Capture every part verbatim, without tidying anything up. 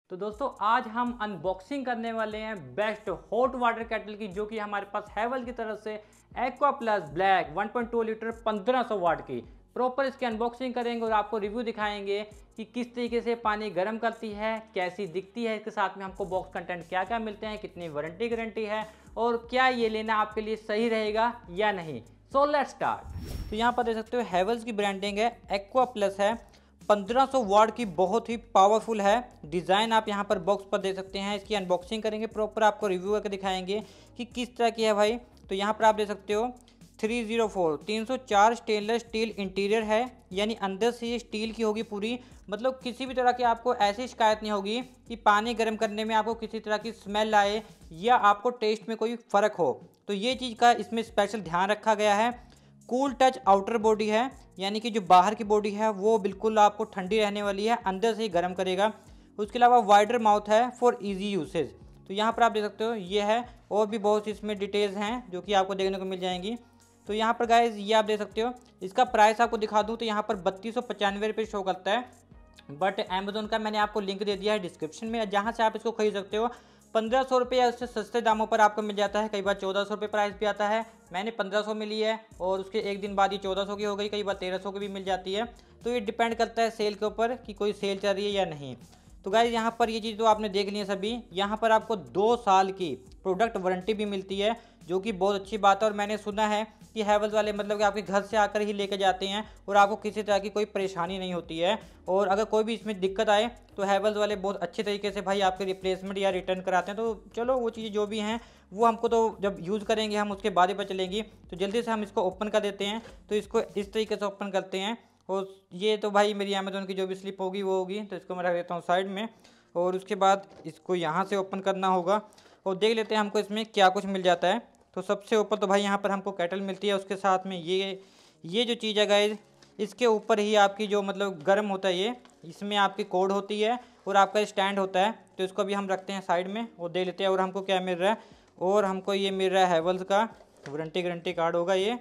तो दोस्तों आज हम अनबॉक्सिंग करने वाले हैं बेस्ट हॉट वाटर केटल की, जो कि हमारे पास हैवेल्स की तरफ से aqua plus black one point two litre पंद्रह सौ वाट की प्रॉपर इसकी अनबॉक्सिंग करेंगे और आपको रिव्यू दिखाएंगे कि किस तरीके से पानी गर्म करती है, कैसी दिखती है, इसके साथ में हमको बॉक्स कंटेंट क्या क्या मिलते हैं, कितनी वारंटी गारंटी है और क्या ये लेना आपके लिए सही रहेगा या नहीं। So let's start. तो यहाँ पर देख सकते हो हैवेल्स की ब्रांडिंग है, एक्वा प्लस है, पंद्रह सौ वाट की बहुत ही पावरफुल है। डिज़ाइन आप यहाँ पर बॉक्स पर देख सकते हैं। इसकी अनबॉक्सिंग करेंगे, प्रॉपर आपको रिव्यू करके दिखाएंगे कि किस तरह की है भाई। तो यहाँ पर आप देख सकते हो थ्री ज़ीरो फोर तीन सौ चार स्टेनलेस स्टील इंटीरियर है, यानी अंदर से ये स्टील की होगी पूरी। मतलब किसी भी तरह की आपको ऐसी शिकायत नहीं होगी कि पानी गर्म करने में आपको किसी तरह की स्मेल आए या आपको टेस्ट में कोई फ़र्क हो। तो ये चीज़ का इसमें स्पेशल ध्यान रखा गया है। कूल टच आउटर बॉडी है, यानी कि जो बाहर की बॉडी है वो बिल्कुल आपको ठंडी रहने वाली है, अंदर से ही गर्म करेगा। उसके अलावा वाइडर माउथ है फॉर इजी यूसेज। तो यहाँ पर आप देख सकते हो ये है, और भी बहुत सी इसमें डिटेल्स हैं जो कि आपको देखने को मिल जाएंगी। तो यहाँ पर गाइज ये आप देख सकते हो, इसका प्राइस आपको दिखा दूँ तो यहाँ पर बत्तीस सौ पचानवे रुपये शो करता है, बट अमेजोन का मैंने आपको लिंक दे दिया है डिस्क्रिप्शन में, जहाँ से आप इसको खरीद सकते हो। पंद्रह सौ रुपये या उससे सस्ते दामों पर आपको मिल जाता है। कई बार चौदह सौ रुपये प्राइस भी आता है। मैंने पंद्रह सौ में ली है और उसके एक दिन बाद ये चौदह सौ की हो गई, कई बार तेरह सौ की भी मिल जाती है। तो ये डिपेंड करता है सेल के ऊपर कि कोई सेल चल रही है या नहीं। तो गाइस यहाँ पर ये चीज़ तो आपने देख ली है सभी। यहाँ पर आपको दो साल की प्रोडक्ट वारंटी भी मिलती है, जो कि बहुत अच्छी बात है। और मैंने सुना है कि हैवेल्स वाले मतलब कि आपके घर से आकर ही लेके जाते हैं और आपको किसी तरह की कोई परेशानी नहीं होती है। और अगर कोई भी इसमें दिक्कत आए तो हैवेल्स वाले बहुत अच्छे तरीके से भाई आपके रिप्लेसमेंट या रिटर्न कराते हैं। तो चलो वो चीज़ें जो भी हैं वो हमको तो जब यूज़ करेंगे हम उसके बाद ही पता चलेंगी। तो जल्दी से हम इसको ओपन कर देते हैं। तो इसको इस तरीके से ओपन करते हैं। और ये तो भाई मेरी अमेजोन की जो भी स्लिप होगी वो होगी, तो इसको मैं रख देता हूँ साइड में। और उसके बाद इसको यहाँ से ओपन करना होगा और देख लेते हैं हमको इसमें क्या कुछ मिल जाता है। तो सबसे ऊपर तो भाई यहाँ पर हमको केटल मिलती है, उसके साथ में ये ये जो चीज़ है गाइज, इसके ऊपर ही आपकी जो मतलब गर्म होता है ये, इसमें आपकी कोड होती है और आपका स्टैंड होता है। तो इसको भी हम रखते हैं साइड में और देख लेते हैं। और हमको क्या मिल रहा है, और हमको ये मिल रहा है हैवेल्स का वारंटी गारंटी कार्ड होगा ये,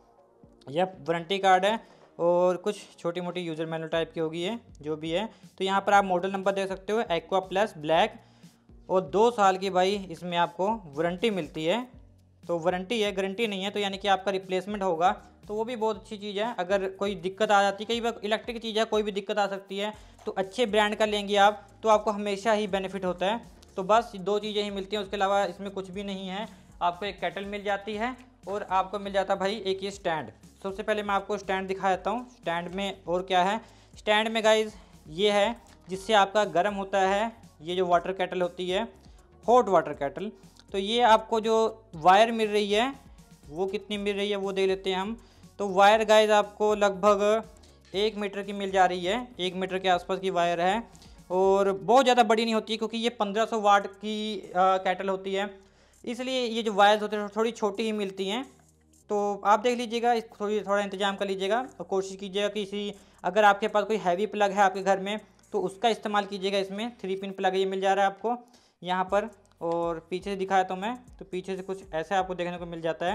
यह वारंटी कार्ड है। और कुछ छोटी मोटी यूज़र मैनुअल टाइप की होगी ये जो भी है। तो यहाँ पर आप मॉडल नंबर देख सकते हो, एक्वा प्लस ब्लैक, और दो साल की भाई इसमें आपको वारंटी मिलती है। तो वारंटी है, गारंटी नहीं है, तो यानी कि आपका रिप्लेसमेंट होगा। तो वो भी बहुत अच्छी चीज़ है। अगर कोई दिक्कत आ जाती है, कई बार इलेक्ट्रिक चीज़ है, कोई भी दिक्कत आ सकती है, तो अच्छे ब्रांड का लेंगे आप तो आपको हमेशा ही बेनिफिट होता है। तो बस दो चीज़ें ही मिलती हैं, उसके अलावा इसमें कुछ भी नहीं है। आपको एक केटल मिल जाती है और आपको मिल जाता है भाई एक ये स्टैंड। सबसे पहले मैं आपको स्टैंड दिखा देता हूँ। स्टैंड में और क्या है, स्टैंड में गाइज ये है जिससे आपका गर्म होता है ये जो वाटर केटल होती है, हॉट वाटर केटल। तो ये आपको जो वायर मिल रही है वो कितनी मिल रही है वो देख लेते हैं हम। तो वायर गाइज आपको लगभग एक मीटर की मिल जा रही है, एक मीटर के आसपास की वायर है। और बहुत ज़्यादा बड़ी नहीं होती है क्योंकि ये पंद्रह सौ वाट की केटल होती है, इसलिए ये जो वायर्स होते हैं थोड़ी छोटी ही मिलती हैं। तो आप देख लीजिएगा, थोड़ी थोड़ा इंतजाम कर लीजिएगा और कोशिश कीजिएगा कि इसी, अगर आपके पास कोई हैवी प्लग है आपके घर में तो उसका इस्तेमाल कीजिएगा। इसमें थ्री पिन प्लग ये मिल जा रहा है आपको यहाँ पर। और पीछे से दिखाया तो मैं, तो पीछे से कुछ ऐसा आपको देखने को मिल जाता है,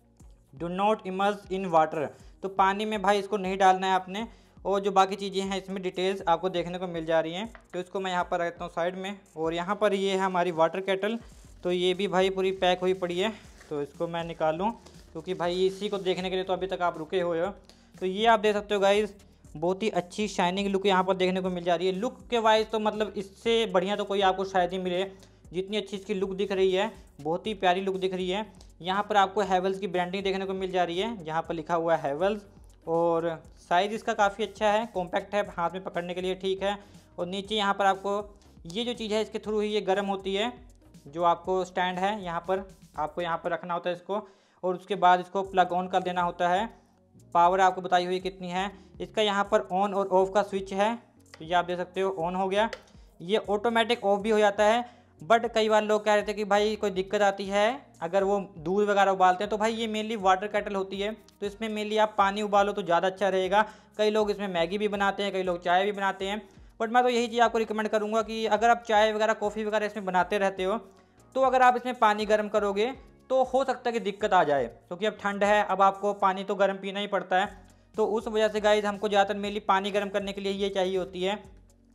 do not immerse in water. तो पानी में भाई इसको नहीं डालना है आपने। और जो बाकी चीज़ें हैं इसमें डिटेल्स आपको देखने को मिल जा रही हैं। तो इसको मैं यहाँ पर रखता हूँ साइड में। और यहाँ पर ये है हमारी वाटर केटल, तो ये भी भाई पूरी पैक हुई पड़ी है। तो इसको मैं निकालूँ क्योंकि भाई इसी को देखने के लिए तो अभी तक आप रुके हुए हो। तो ये आप देख सकते हो गाइज़, बहुत ही अच्छी शाइनिंग लुक यहाँ पर देखने को मिल जा रही है। लुक के वाइज तो मतलब इससे बढ़िया तो कोई आपको शायद ही मिले, जितनी अच्छी इसकी लुक दिख रही है, बहुत ही प्यारी लुक दिख रही है। यहाँ पर आपको हैवेल्स की ब्रांडिंग देखने को मिल जा रही है, जहाँ पर लिखा हुआ है हैवेल्स। और साइज़ इसका काफ़ी अच्छा है, कॉम्पैक्ट है, हाथ में पकड़ने के लिए ठीक है। और नीचे यहाँ पर आपको ये जो चीज़ है इसके थ्रू ही ये गर्म होती है, जो आपको स्टैंड है यहाँ पर आपको यहाँ पर रखना होता है इसको। और उसके बाद इसको प्लग ऑन कर देना होता है। पावर आपको बताई हुई कितनी है। इसका यहाँ पर ऑन और ऑफ़ का स्विच है, तो ये आप देख सकते हो ऑन हो गया। ये ऑटोमेटिक ऑफ भी हो जाता है, बट कई बार लोग कह रहे थे कि भाई कोई दिक्कत आती है अगर वो दूध वगैरह उबालते हैं। तो भाई ये मेनली वाटर केटल होती है, तो इसमें मेनली आप पानी उबालो तो ज़्यादा अच्छा रहेगा। कई लोग इसमें मैगी भी बनाते हैं, कई लोग चाय भी बनाते हैं, बट मैं तो यही चीज़ आपको रिकमेंड करूँगा कि अगर आप चाय वगैरह कॉफ़ी वगैरह इसमें बनाते रहते हो तो अगर आप इसमें पानी गर्म करोगे तो हो सकता है कि दिक्कत आ जाए, क्योंकि अब ठंड है, अब आपको पानी तो गर्म पीना ही पड़ता है। तो उस वजह से गाइज हमको ज़्यादातर मेनली पानी गर्म करने के लिए ये चाहिए होती है।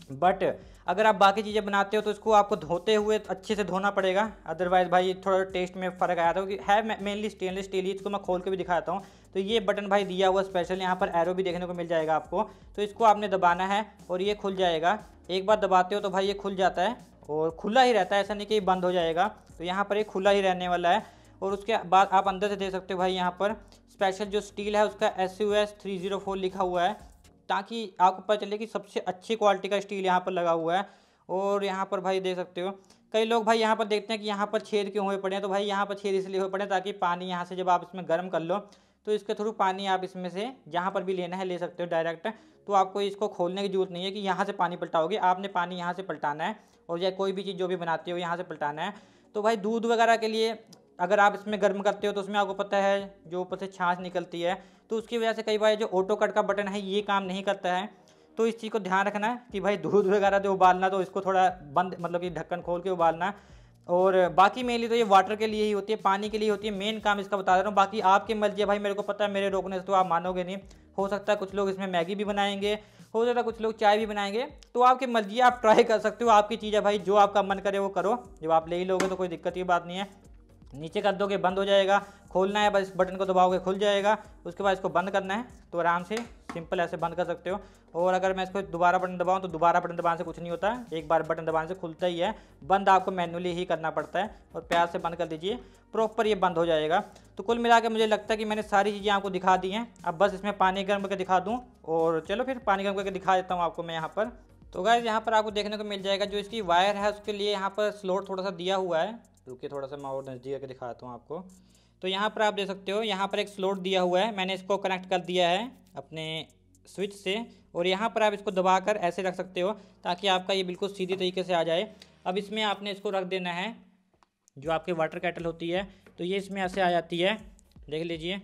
बट अगर आप बाकी चीज़ें बनाते हो तो इसको आपको धोते हुए अच्छे से धोना पड़ेगा, अदरवाइज़ भाई थोड़ा टेस्ट में फ़र्क आया था, क्योंकि है मेनली स्टेनलेस स्टील ही। इसको मैं खोल के भी दिखाता हूँ। तो ये बटन भाई दिया हुआ स्पेशल, यहाँ पर एरो भी देखने को मिल जाएगा आपको। तो इसको आपने दबाना है और ये खुल जाएगा। एक बार दबाते हो तो भाई ये खुल जाता है और खुला ही रहता है, ऐसा नहीं कि बंद हो जाएगा। तो यहाँ पर ये खुला ही रहने वाला है। और उसके बाद आप अंदर से देख सकते हो भाई, यहाँ पर स्पेशल जो स्टील है उसका S U S three zero four लिखा हुआ है, ताकि आपको पता चले कि सबसे अच्छी क्वालिटी का स्टील यहाँ पर लगा हुआ है। और यहाँ पर भाई देख सकते हो, कई लोग भाई यहाँ पर देखते हैं कि यहाँ पर छेद क्यों हुए पड़े हैं। तो भाई यहाँ पर छेद इसलिए हुए पड़े हैं ताकि पानी यहाँ से जब आप इसमें गर्म कर लो तो इसके थ्रू पानी आप इसमें से जहाँ पर भी लेना है ले सकते हो डायरेक्ट। तो आपको इसको खोलने की जरूरत नहीं है कि यहाँ से पानी पलटाओगे, आपने पानी यहाँ से पलटाना है। और या कोई भी चीज़ जो भी बनाते हो यहाँ से पलटाना है। तो भाई दूध वगैरह के लिए अगर आप इसमें गर्म करते हो तो उसमें आपको पता है जो ऊपर से छाछ निकलती है, तो उसकी वजह से कई बार जो ऑटो कट का बटन है ये काम नहीं करता है। तो इस चीज़ को ध्यान रखना है कि भाई दूध वगैरह जो उबालना तो इसको थोड़ा बंद, मतलब कि ढक्कन खोल के उबालना। और बाकी मेनली तो ये वाटर के लिए ही होती है, पानी के लिए होती है, मेन काम इसका बता रहा हूँ। बाकी आपकी मर्जी है भाई, मेरे को पता है मेरे रोकने से तो आप मानोगे नहीं। हो सकता है कुछ लोग इसमें मैगी भी बनाएंगे, हो सकता है कुछ लोग चाय भी बनाएंगे, तो आपकी मर्जी है, आप ट्राई कर सकते हो, आपकी चीज़ है भाई, जो आपका मन करे वो करो। जब आप ले ही लोगे तो कोई दिक्कत की बात नहीं है। नीचे कर दोगे बंद हो जाएगा, खोलना है बस बटन को दबाओगे खुल जाएगा। उसके बाद इसको बंद करना है तो आराम से सिंपल ऐसे बंद कर सकते हो। और अगर मैं इसको दोबारा बटन दबाऊं तो दोबारा बटन दबाने से कुछ नहीं होता, एक बार बटन दबाने से खुलता ही है। बंद आपको मैन्युअली ही करना पड़ता है और प्यार से बंद कर दीजिए, प्रॉपर ये बंद हो जाएगा। तो कुल मिला के मुझे लगता है कि मैंने सारी चीज़ें आपको दिखा दी हैं। अब बस इसमें पानी गर्म करके दिखा दूँ, और चलो फिर पानी गर्म करके दिखा देता हूँ आपको मैं यहाँ पर। तो गाइस यहाँ पर आपको देखने को मिल जाएगा जो इसकी वायर है उसके लिए यहाँ पर स्लॉट थोड़ा सा दिया हुआ है। रुकिए थोड़ा सा मैं और नज़दीक करके दिखाता हूँ आपको। तो यहाँ पर आप देख सकते हो, यहाँ पर एक स्लॉट दिया हुआ है, मैंने इसको कनेक्ट कर दिया है अपने स्विच से। और यहाँ पर आप इसको दबाकर ऐसे रख सकते हो ताकि आपका ये बिल्कुल सीधी तरीके से आ जाए। अब इसमें आपने इसको रख देना है जो आपकी वाटर केटल होती है, तो ये इसमें ऐसे आ जाती है, देख लीजिए।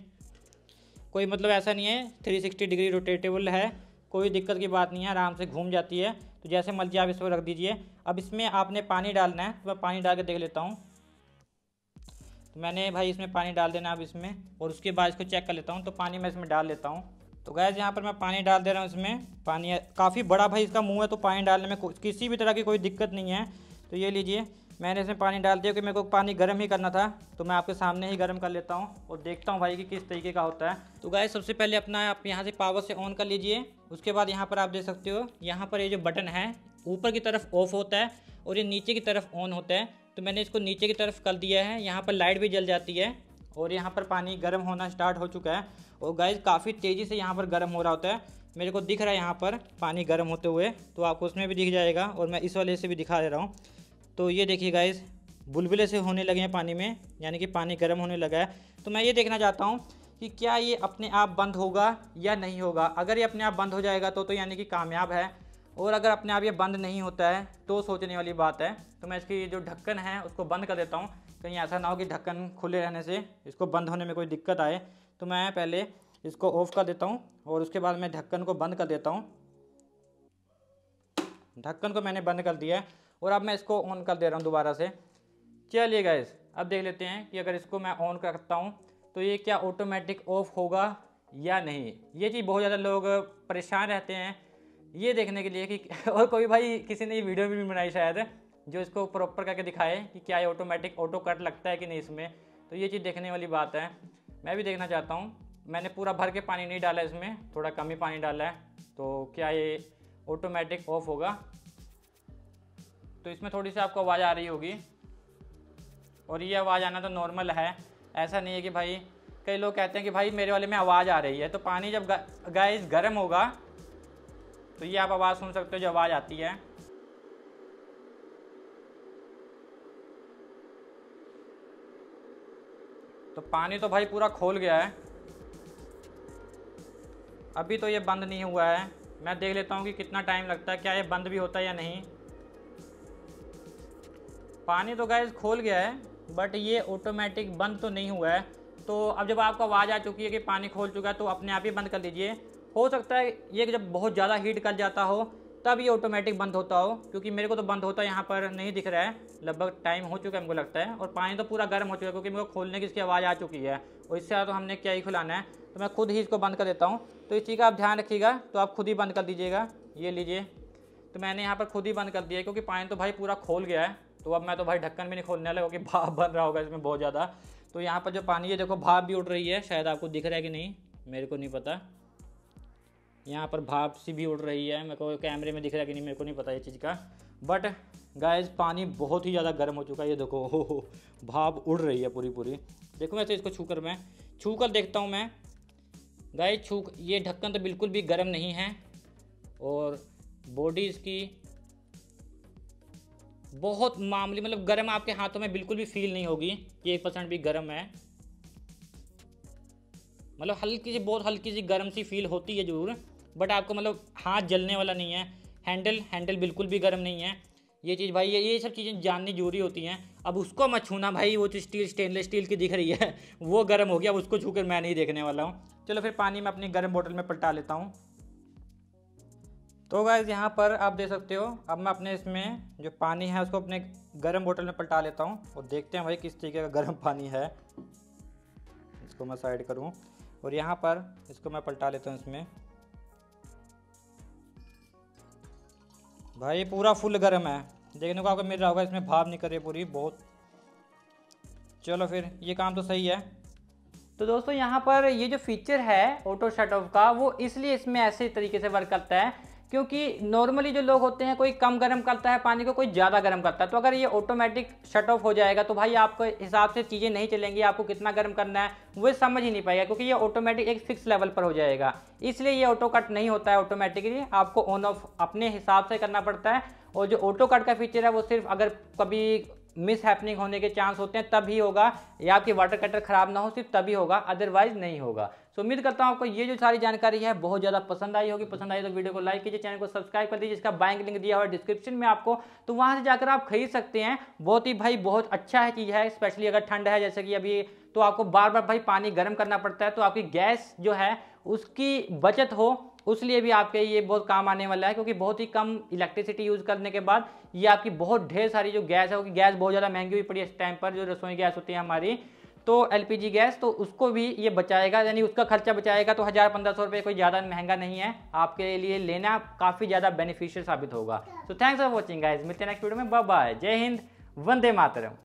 कोई मतलब ऐसा नहीं है, थ्री सिक्सटी डिग्री रोटेटेबल है, कोई दिक्कत की बात नहीं है, आराम से घूम जाती है। तो जैसे मर्जी आप इसको रख दीजिए। अब इसमें आपने पानी डालना है, तो मैं पानी डाल के देख लेता हूँ। तो मैंने भाई इसमें पानी डाल देना अब इसमें, और उसके बाद इसको चेक कर लेता हूँ। तो पानी मैं इसमें डाल लेता हूँ। तो गैस यहाँ पर मैं पानी डाल दे रहा हूँ इसमें। पानी काफ़ी बड़ा भाई इसका मुंह है, तो पानी डालने में किसी भी तरह की कोई दिक्कत नहीं है। तो ये लीजिए मैंने इसमें पानी डाल दिया, कि मेरे को पानी गर्म ही करना था, तो मैं आपके सामने ही गर्म कर लेता हूँ और देखता हूँ भाई कि किस तरीके का होता है। तो गाइस सबसे पहले अपना आप यहाँ से पावर से ऑन कर लीजिए। उसके बाद यहाँ पर आप देख सकते हो, यहाँ पर ये जो बटन है ऊपर की तरफ ऑफ होता है और ये नीचे की तरफ ऑन होता है। तो मैंने इसको नीचे की तरफ कर दिया है, यहाँ पर लाइट भी जल जाती है और यहाँ पर पानी गर्म होना स्टार्ट हो चुका है। और गाइस काफ़ी तेज़ी से यहाँ पर गर्म हो रहा होता है, मेरे को दिख रहा है यहाँ पर पानी गर्म होते हुए, तो आपको उसमें भी दिख जाएगा। और मैं इस वाले से भी दिखा दे रहा हूँ। तो ये देखिए गाइस बुलबुले से होने लगे हैं पानी में, यानी कि पानी गर्म होने लगा है। तो मैं ये देखना चाहता हूँ कि क्या ये अपने आप बंद होगा या नहीं होगा। अगर ये अपने आप बंद हो जाएगा तो तो यानी कि कामयाब है, और अगर अपने आप ये बंद नहीं होता है तो सोचने वाली बात है। तो मैं इसकी जो ढक्कन है उसको बंद कर देता हूँ, कहीं ऐसा ना हो कि ढक्कन खुले रहने से इसको बंद होने में कोई दिक्कत आए। तो मैं पहले इसको ऑफ़ कर देता हूँ और उसके बाद मैं ढक्कन को बंद कर देता हूँ। ढक्कन को मैंने बंद कर दिया है और अब मैं इसको ऑन कर दे रहा हूँ दोबारा से। चलिए गाइस अब देख लेते हैं कि अगर इसको मैं ऑन करता हूँ तो ये क्या ऑटोमेटिक ऑफ होगा या नहीं। ये चीज़ बहुत ज़्यादा लोग परेशान रहते हैं ये देखने के लिए कि और कोई भाई किसी ने ये वीडियो भी बनाई शायद जो इसको प्रॉपर करके दिखाए कि क्या ये ऑटोमेटिक ऑटो कट लगता है कि नहीं इसमें। तो ये चीज़ देखने वाली बात है, मैं भी देखना चाहता हूँ। मैंने पूरा भर के पानी नहीं डाला इसमें, थोड़ा कम ही पानी डाला है। तो क्या ये ऑटोमेटिक ऑफ होगा। तो इसमें थोड़ी सी आपको आवाज़ आ रही होगी और ये आवाज़ आना तो नॉर्मल है, ऐसा नहीं है कि भाई कई लोग कहते हैं कि भाई मेरे वाले में आवाज़ आ रही है। तो पानी जब गाइस गर्म होगा तो ये आप आवाज़ सुन सकते हो जो आवाज़ आती है। तो पानी तो भाई पूरा खोल गया है, अभी तो ये बंद नहीं हुआ है। मैं देख लेता हूँ कि कितना टाइम लगता है, क्या ये बंद भी होता है या नहीं। पानी तो गाइस खोल गया है बट ये ऑटोमेटिक बंद तो नहीं हुआ है। तो अब जब आपको आवाज़ आ चुकी है कि पानी खोल चुका है तो अपने आप ही बंद कर दीजिए। हो सकता है ये कि जब बहुत ज़्यादा हीट कर जाता हो तब ये ऑटोमेटिक बंद होता हो, क्योंकि मेरे को तो बंद होता यहाँ पर नहीं दिख रहा है। लगभग टाइम हो चुका है हमको लगता है, और पानी तो पूरा गर्म हो चुका है क्योंकि मेरे को खोलने की इसकी आवाज़ आ चुकी है। और इससे ज़्यादा तो हमने क्या ही खुलाना है, तो मैं खुद ही इसको बंद कर देता हूँ। तो इस चीज़ का आप ध्यान रखिएगा, तो आप खुद ही बंद कर दीजिएगा। ये लीजिए तो मैंने यहाँ पर खुद ही बंद कर दिया क्योंकि पानी तो भाई पूरा खोल गया है। तो अब मैं तो भाई ढक्कन भी नहीं खोलने वाला क्योंकि भाप बन रहा होगा इसमें बहुत ज़्यादा। तो यहाँ पर जो पानी है देखो भाप भी उड़ रही है, शायद आपको दिख रहा है कि नहीं मेरे को नहीं पता। यहाँ पर भाप सी भी उड़ रही है, मेरे को कैमरे में दिख रहा है कि नहीं मेरे को नहीं पता ये चीज़ का। बट गाइस पानी बहुत ही ज़्यादा गर्म हो चुका है, ये देखो हो हो भाप उड़ रही है पूरी पूरी। देखो वैसे इसको छू कर मैं छू कर देखता हूँ मैं गाइस। छू ये ढक्कन तो बिल्कुल भी गर्म नहीं है और बॉडी इसकी बहुत मामूली मतलब गर्म आपके हाथों में बिल्कुल भी फील नहीं होगी कि एक परसेंट भी गर्म है। मतलब हल्की सी बहुत हल्की सी गर्म सी फील होती है ज़रूर, बट आपको मतलब हाथ जलने वाला नहीं है। हैंडल हैंडल बिल्कुल भी गर्म नहीं है। ये चीज़ भाई ये ये सब चीज़ें जाननी जरूरी होती हैं। अब उसको मत छूना भाई, वो तो स्टील स्टेनलेस स्टील की दिख रही है वो गर्म हो गया, अब उसको छू कर मैं नहीं देखने वाला हूँ। चलो फिर पानी में अपनी गर्म बोतल में पलटा लेता हूँ। तो गाइस यहाँ पर आप देख सकते हो, अब मैं अपने इसमें जो पानी है उसको अपने गर्म बोतल में पलटा लेता हूँ और देखते हैं भाई किस तरीके का गर्म पानी है। इसको मैं साइड करूँ और यहाँ पर इसको मैं पलटा लेता हूँ इसमें। भाई पूरा फुल गर्म है, देखने को आपको मिल रहा होगा इसमें भाप नहीं कर रही पूरी बहुत। चलो फिर ये काम तो सही है। तो दोस्तों यहाँ पर ये जो फीचर है ऑटो शट ऑफ का वो इसलिए इसमें ऐसे तरीके से वर्क करता है क्योंकि नॉर्मली जो लोग होते हैं कोई कम गर्म करता है पानी को, कोई ज़्यादा गर्म करता है। तो अगर ये ऑटोमेटिक शट ऑफ हो जाएगा तो भाई आपके हिसाब से चीज़ें नहीं चलेंगी, आपको कितना गर्म करना है वो समझ ही नहीं पाएगा क्योंकि ये ऑटोमेटिक एक फिक्स लेवल पर हो जाएगा। इसलिए ये ऑटो कट नहीं होता है ऑटोमेटिकली, आपको ऑन ऑफ अपने हिसाब से करना पड़ता है। और जो ऑटो कट का फीचर है वो सिर्फ अगर कभी मिस हैपनिंग होने के चांस होते हैं तभी होगा, या आपकी वाटर कटर खराब ना हो सिर्फ तभी होगा, अदरवाइज नहीं होगा। सो उम्मीद करता हूं आपको ये जो सारी जानकारी है बहुत ज़्यादा पसंद आई होगी। पसंद आई तो वीडियो को लाइक कीजिए, चैनल को सब्सक्राइब कर दीजिए, जिसका बैंक लिंक दिया हुआ है डिस्क्रिप्शन में आपको, तो वहां से जाकर आप खरीद सकते हैं। बहुत ही भाई बहुत अच्छा है चीज़ है, स्पेशली अगर ठंड है जैसे कि अभी, तो आपको बार बार भाई पानी गर्म करना पड़ता है, तो आपकी गैस जो है उसकी बचत हो उसलिए भी आपके ये बहुत काम आने वाला है। क्योंकि बहुत ही कम इलेक्ट्रिसिटी यूज़ करने के बाद ये आपकी बहुत ढेर सारी जो गैस है, क्योंकि गैस बहुत ज़्यादा महंगी हुई पड़ी है इस टाइम पर, जो रसोई गैस होती है हमारी, तो एलपीजी गैस, तो उसको भी ये बचाएगा, यानी उसका खर्चा बचाएगा। तो हज़ार पंद्रह सौ रुपये कोई ज़्यादा महंगा नहीं है, आपके लिए लेना काफ़ी ज़्यादा बेनिफिशियल साबित होगा। So thanks for watching guys, मिलते हैं नेक्स्ट वीडियो में, बाय बाय, जय हिंद, वंदे मातरम।